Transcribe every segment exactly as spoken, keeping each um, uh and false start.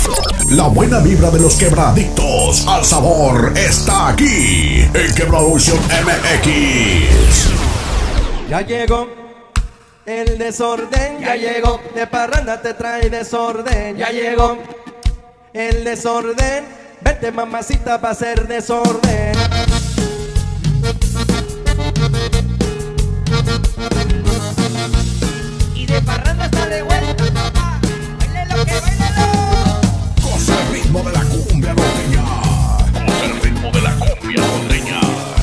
La buena vibra de los quebradictos al sabor está aquí en Quebralución M X. Ya llegó el desorden, ya llegó, de parranda te trae desorden, ya llegó el desorden, vete mamacita pa' hacer desorden. Y de parranda está de vuelta, papá, bailelo que bailelo. Goza el ritmo de la cumbia norteña. Goza el ritmo de la cumbia norteña.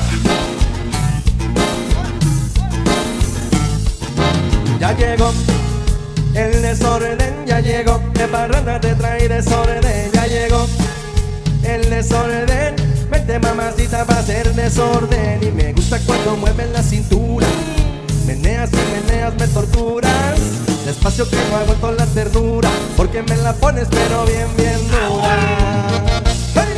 Ya llegó el desorden, ya llegó, de parranda te trae desorden, ya llegó el desorden, vente mamacita pa' hacer desorden. Y me gusta cuando mueves la cintura, meneas y meneas, me torturas, despacio que no aguanto la ternura, porque me la pones pero bien, bien dura. ¡Hey!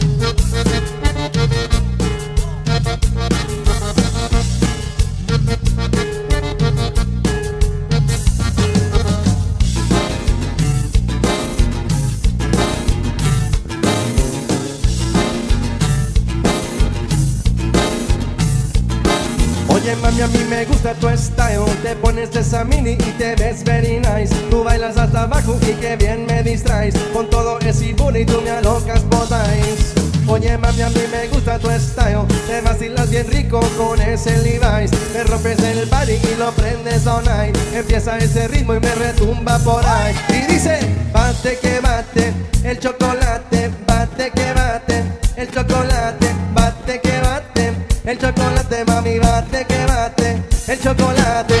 Oye mami, a mí me gusta tu style, te pones esa mini y te ves very nice. Tú bailas hasta abajo y que bien me distraes, con todo ese booty tú me alocas podáis. Oye mami, a mí me gusta tu style, te vacilas bien rico con ese Levi's. Me rompes el body y lo prendes all night, empieza ese ritmo y me retumba por ahí. Y dice, bate que bate, el chocolate, bate que bate, el chocolate, bate que bate, el chocolate, mami, bate que bate, el chocolate.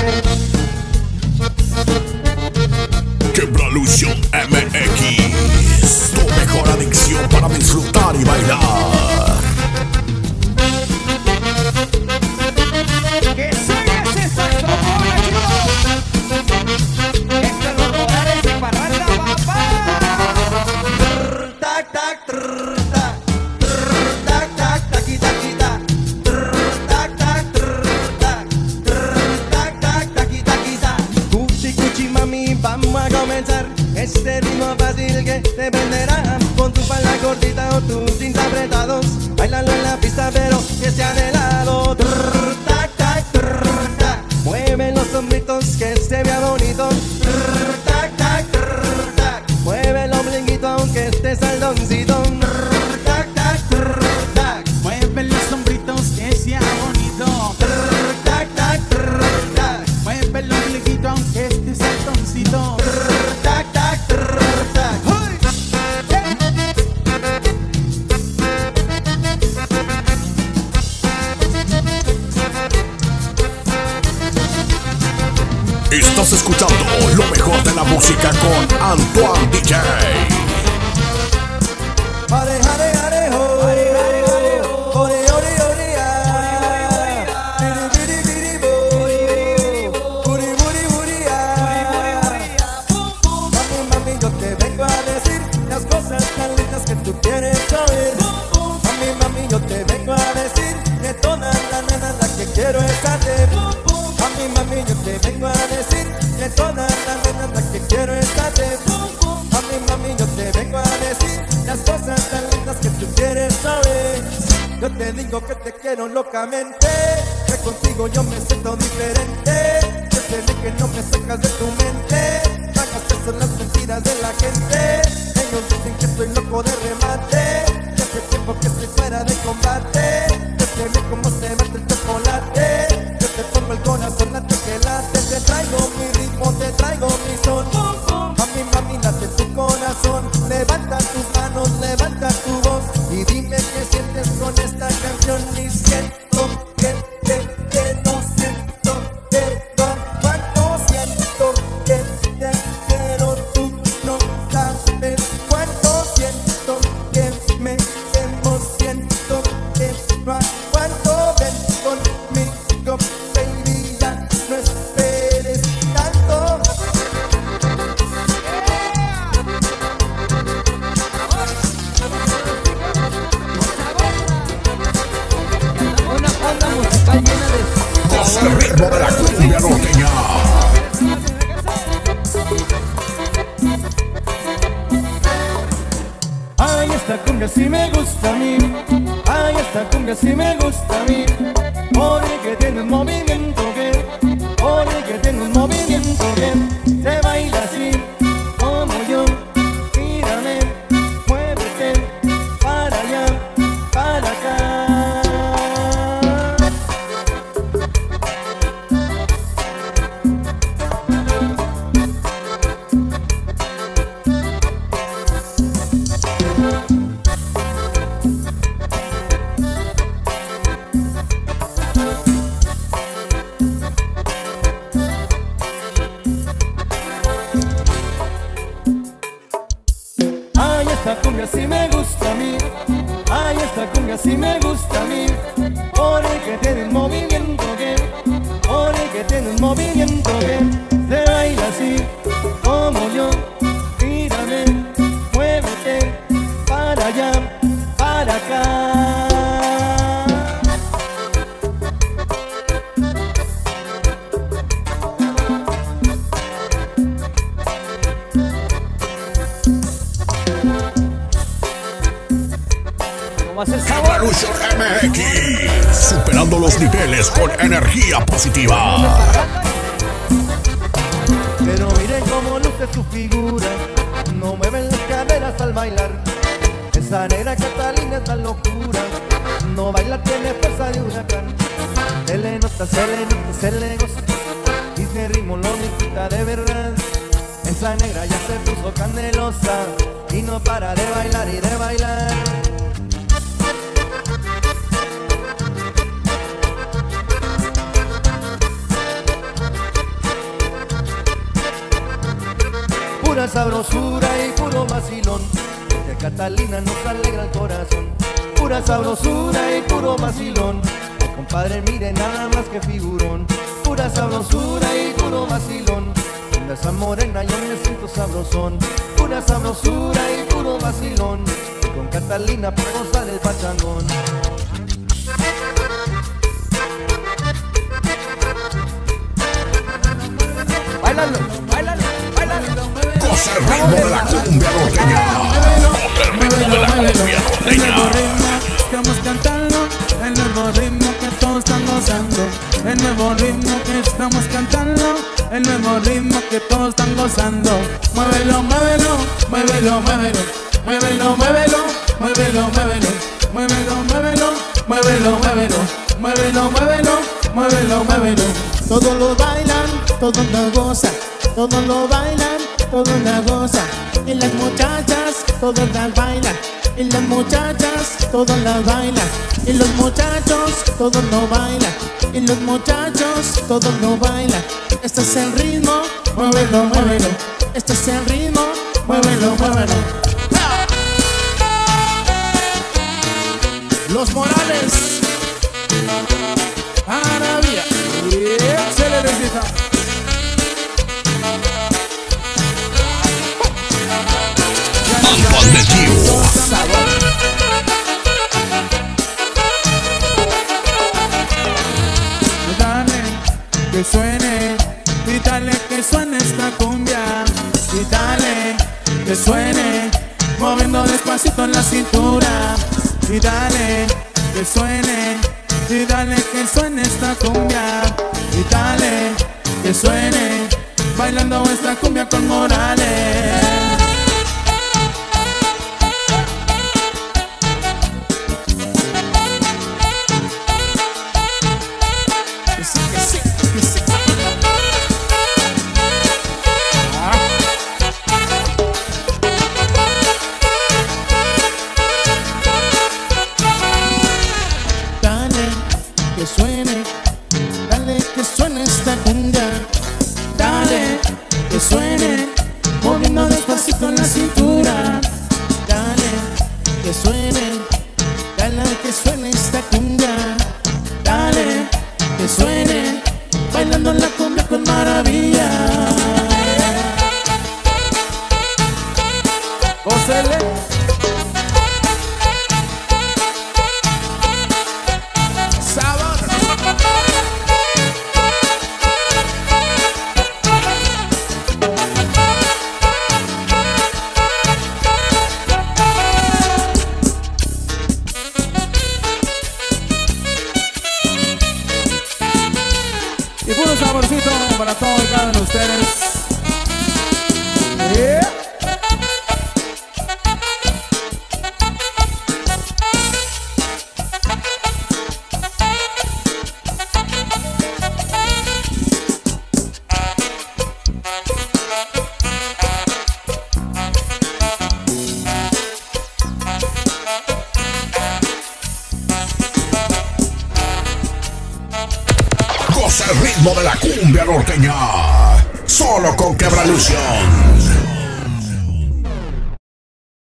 Quebralución M X, tu mejor adicción para disfrutar y bailar. Que suene ese saxofón, chicos. Esto es los dólares de parranda, papá. Trrr, tac, tac, trrr, tac, trrr, tac, tac, taqui, taqui, tac, trrr, tac, tac, trrr, tac, trrr, tac, tac, taqui, taqui, tac. Cuchi, cuchi, mami, vamos a comenzar este ritmo fácil que te venderá, con tu falda cortita o tus jeans apretados. Bailalo en la pista pero que sea de lado. Trrr, tac, tac, trrr, tac. Mueve los hombritos que se vea bonito. Trrr, tac, tac, trrr, tac. Mueve el ombliguito aunque esté saldoncito. Trrr, tac, tac, trrr, tac. Mueve los hombritos que sea bonito. Trrr, tac, tac, trrr, tac. Mueve el ombliguito aunque esté saltoncito. Trrr, tac, tac, trrr, tac. ¡Uy! Estás escuchando lo mejor de la música con Antoine D J. Hare, hare, hare, ho. Ore, ore, ore, ah. Biri, biri, biri, bo. Buri, buri, buri, ah. Mami, mami, yo te vengo a decir las cosas tan lindas que tú quieres saber. Mami, mami, yo te vengo a decir que todas las nenas las que quiero es a ti. Mami, mami, yo te vengo a decir que todas las nenas las que quiero es a ti. Mami, mami, yo te vengo a decir las cosas tan lindas que tú quieres saber. Yo te digo que te quiero locamente, que contigo yo me siento diferente. Yo te digo que no me sacas de tu mente, hagas eso las mentiras de la gente. Ellos dicen que estoy loco de remate, que hace tiempo que estoy fuera de combate. Yo te veo como se mete el chocolate, yo te pongo el corazón late que late. Te traigo mi ritmo, te traigo mi son. Mami, mami, late tu corazón. Levanta tus manos, levanta tu voz y dime qué sientes con esta canción. Y siento que te quiero, siento que no, cuánto siento que te quiero, tú no sabes. esta cumbia sí me gusta a mí. Ay, esta cumbia sí me gusta a mí. Porque tiene un movimiento que, porque tiene un movimiento que se baila así como yo. Mírame, muévete para allá, para acá. Esta cumbia sí me gusta a mí. Ay, esta cumbia sí me gusta a mí. Porque tiene un movimiento que, porque tiene un movimiento que se baila así como yo. Mírame, muévete para allá, para acá. Revolution M X, superando los niveles con energía positiva. Pero miren cómo luce su figura, no mueven las caderas al bailar. Esa negra Catalina es tan locura, no baila, tiene fuerza de huracán. Se le nota, se le nota, se le goza, y ese ritmo lo disfruta de verdad. Esa negra ya se puso candelosa y no para de bailar y de bailar. Pura sabrosura y puro vacilón, de Catalina nos alegra el corazón. Pura sabrosura y puro vacilón, compadre, mire nada más que figurón. Pura sabrosura y puro vacilón, con esa morena yo me siento sabrosón. Pura sabrosura y puro vacilón, con Catalina para gozar el pachangón. Báilalo, báilalo, báilalo. Goza el ritmo de la cumbia norteña. Goza el ritmo de la cumbia norteña. El nuevo ritmo que estamos cantando, el nuevo ritmo que todos están gozando, el nuevo ritmo que estamos cantando, el nuevo ritmo que todos están gozando. Muévelo, muévelo, muévelo, muévelo, muévelo, muévelo, muévelo, muévelo, muévelo, muévelo, muévelo, muévelo, muévelo, muévelo, muévelo, muévelo. Todos lo bailan, todos lo gozan, todos lo bailan, todos la gozan. Y las muchachas, todas las bailan. Y las muchachas, todas las bailan. Y los muchachos, todos lo bailan. Y los muchachos, todos lo bailan. Este es el ritmo, muévelo, muévelo. Este es el ritmo, muévelo, muévelo. Los Morales, Arabia, se le necesita. Antoine de Tío. Dale, que suene, y dale que suene esta cumbia, y dale, que suene, moviendo despacito en la cintura, y dale, que suene, y dale que suene esta cumbia, y dale, que suene, bailando esta cumbia con Morales. Que suene, dale que suene esta cumbia, dale que suene, moviendo despacito en la cintura, dale que suene, dale que suene esta cumbia, dale que suene, bailando la cumbia con maravilla. Gócele. el ritmo de la cumbia norteña. Solo con Quebralución.